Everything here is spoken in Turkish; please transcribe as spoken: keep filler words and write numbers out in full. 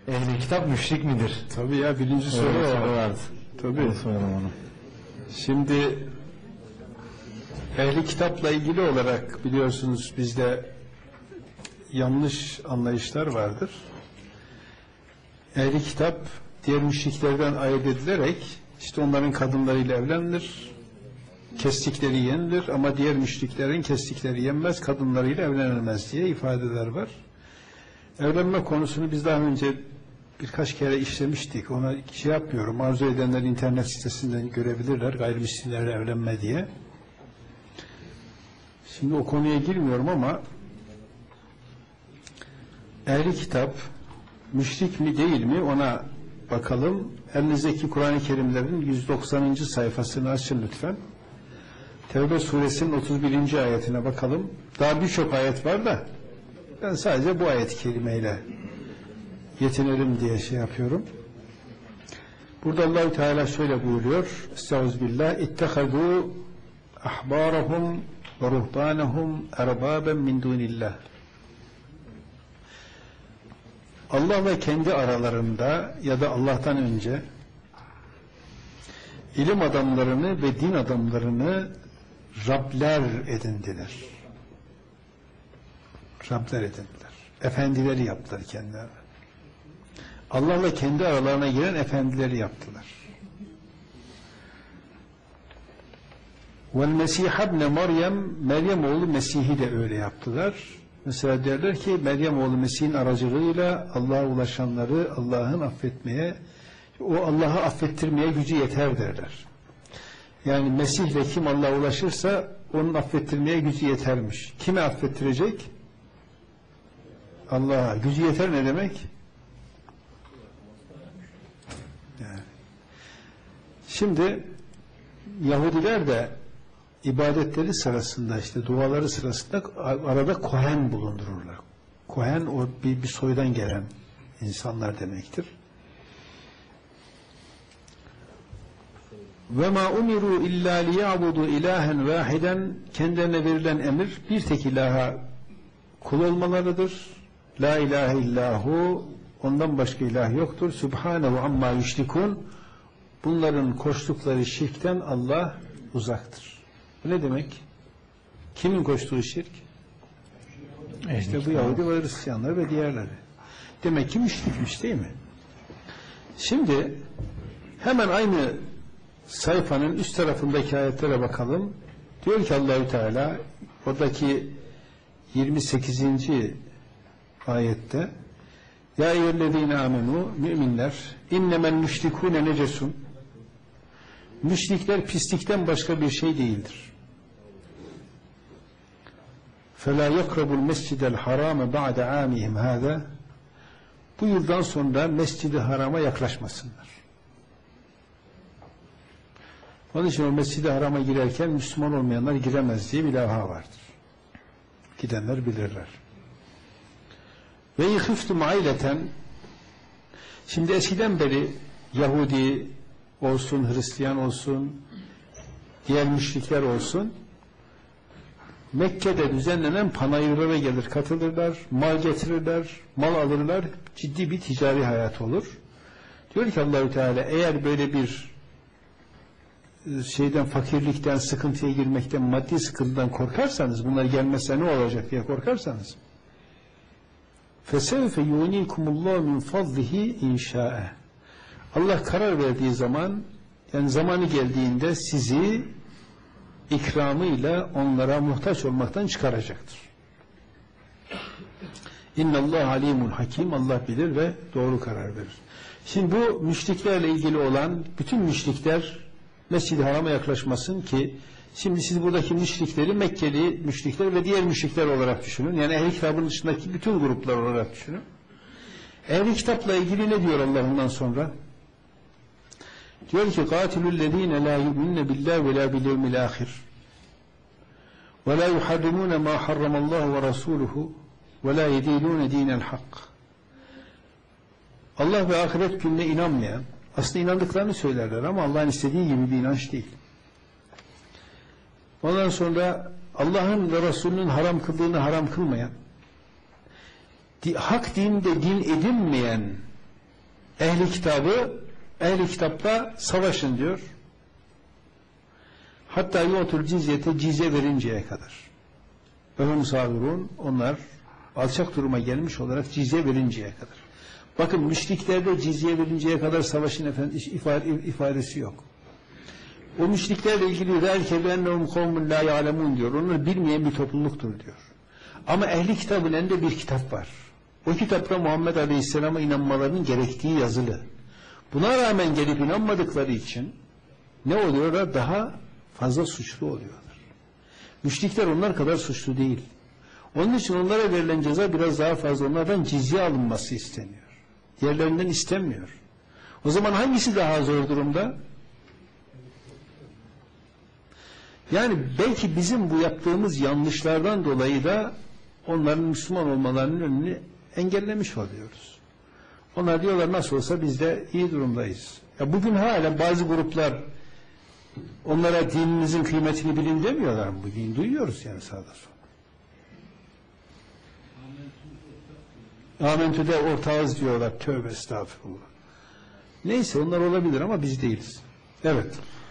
Ehli kitap müşrik midir? Tabii ya, birinci soru Öyle o. soru vardı. Tabii. Soralım onu. Şimdi ehli kitapla ilgili olarak biliyorsunuz bizde yanlış anlayışlar vardır. Ehli kitap diğer müşriklerden ayırt edilerek işte onların kadınlarıyla evlenilir, kestikleri yenilir ama diğer müşriklerin kestikleri yenmez, kadınlarıyla evlenilmez diye ifadeler var. Evlenme konusunu biz daha önce birkaç kere işlemiştik. Ona şey yapmıyorum. Arzu edenler internet sitesinden görebilirler. Gayrimüslimlerle evlenme diye. Şimdi o konuya girmiyorum ama ehli kitap müşrik mi değil mi ona bakalım. Elinizdeki Kur'an-ı Kerimlerin yüz doksanıncı sayfasını açın lütfen. Tevbe suresinin otuz birinci ayetine bakalım. Daha birçok ayet var da ben sadece bu ayet-i kerimeyle yetinelim diye şey yapıyorum. Burada Allah-u Teala şöyle buyuruyor. Estağfirullah. İttehadû ahbârahum ve ruhbânehum erbâben min dûnillah. Allah ve kendi aralarında ya da Allah'tan önce ilim adamlarını ve din adamlarını Rabler edindiler. Rabler edindiler. Efendileri yaptılar kendilerine. Allah'la kendi aralarına giren efendileri yaptılar. Vel Mesih ibn Meryem, Meryem oğlu Mesih'i de öyle yaptılar. Mesela derler ki Meryem oğlu Mesih'in aracılığıyla Allah'a ulaşanları Allah'ın affetmeye, o Allah'ı affettirmeye gücü yeter derler. Yani Mesih'le kim Allah'a ulaşırsa onun affettirmeye gücü yetermiş. Kime affettirecek? Allah'a. Gücü yeter ne demek? Yani. Şimdi Yahudiler de ibadetleri sırasında işte duaları sırasında arada kohen bulundururlar. Kohen o bir, bir soydan gelen insanlar demektir. Ve ma umiru illa liyabudu ilahen vahiden, kendilerine verilen emir bir tek ilaha kul olmalarıdır. La ilahe illahu, ondan başka ilah yoktur. Subhanehu amma yüşrikun, bunların koştukları şirkten Allah uzaktır. Bu ne demek? Kimin koştuğu şirk? Evet, işte bu Yahudi ve Hristiyanlar ve diğerleri. Demek ki müşrikmiş değil mi? Şimdi hemen aynı sayfanın üst tarafındaki ayetlere bakalım. Diyor ki Allah-u Teala oradaki yirmi sekizinci ayette ya eyyühellezine amenu, müminler, innemel müşrikûne necesun, müşrikler pislikten başka bir şey değildir. فَلَا يَقْرَبُ الْمَسْجِدَ الْحَرَامَ بَعْدَ عَامِهِمْ هَذَا, bu yıldan sonra Mescid-i Haram'a yaklaşmasınlar. Onun için o Mescid-i Haram'a girerken Müslüman olmayanlar giremez diye bir levha vardır. Gidenler bilirler. Ve yıkıftım aileten, şimdi eskiden beri Yahudi olsun, Hristiyan olsun, diğer müşrikler olsun, Mekke'de düzenlenen panayırlara gelir, katılırlar, mal getirirler, mal alırlar, ciddi bir ticari hayat olur. Diyor ki Allah-u Teala, eğer böyle bir şeyden, fakirlikten, sıkıntıya girmekten, maddi sıkıntıdan korkarsanız, bunlar gelmezse ne olacak diye korkarsanız, فَسَوْفَ يُغْنِيكُمُ اللّٰهُ مِنْ فَضْلِهِ اِنْشَاءَ, Allah karar verdiği zaman, yani zamanı geldiğinde sizi ikramıyla onlara muhtaç olmaktan çıkaracaktır. اِنَّ اللّٰهَ عَلِيمٌ hakim, Allah bilir ve doğru karar verir. Şimdi bu müşriklerle ilgili olan bütün müşrikler Mescid-i Haram'a yaklaşmasın ki, şimdi siz buradaki müşrikleri Mekkeli müşrikler ve diğer müşrikler olarak düşünün. Yani ehl-i kitabın dışındaki bütün gruplar olarak düşünün. Ehl-i kitapla ilgili ne diyor Allah ondan sonra? Diyor ki قَاتِلُ الَّذ۪ينَ لَا يُؤْمِنَّ بِاللّٰهِ وَلَا بِالْيَوْمِ الْآخِرِ وَلَا يُحَرِّمُونَ مَا حَرَّمَ اللّٰهُ وَرَسُولُهُ وَلَا يَد۪ينُونَ د۪ينَ الْحَقِّ, Allah ve ahiret gününe inanmayan, aslında inandıklarını söylerler ama Allah'ın istediği gibi bir inanç değil. Ondan sonra Allah'ın ve Resulünün haram kıldığını haram kılmayan, hak dinde din edinmeyen ehli kitabı, ehli kitapla savaşın diyor. Hatta yu'tul cizyete, cizye verinceye kadar. Öhüm sağırun, onlar alçak duruma gelmiş olarak cizye verinceye kadar. Bakın müşriklerde cizye verinceye kadar savaşın efendim ifadesi yok. O müşriklerle ilgili belki bennehum kavmun la ya'lemun diyor. Onlar bilmeyen bir topluluktur diyor. Ama ehli kitabın elinde bir kitap var. O kitapta Muhammed Aleyhisselam'a inanmalarının gerektiği yazılı. Buna rağmen gelip inanmadıkları için ne oluyorlar? Daha fazla suçlu oluyorlar. Müşrikler onlar kadar suçlu değil. Onun için onlara verilen ceza biraz daha fazla. Onlardan cizye alınması isteniyor. Diğerlerinden istenmiyor. O zaman hangisi daha zor durumda? Yani belki bizim bu yaptığımız yanlışlardan dolayı da onların Müslüman olmalarının önünü engellemiş oluyoruz. Onlar diyorlar nasıl olsa biz de iyi durumdayız. Ya bugün hala bazı gruplar onlara dininizin kıymetini bilin demiyorlar mı? Bugün duyuyoruz yani sağda sola. Amentü'de ortağız diyorlar. Tövbe estağfurullah. Neyse onlar olabilir ama biz değiliz. Evet.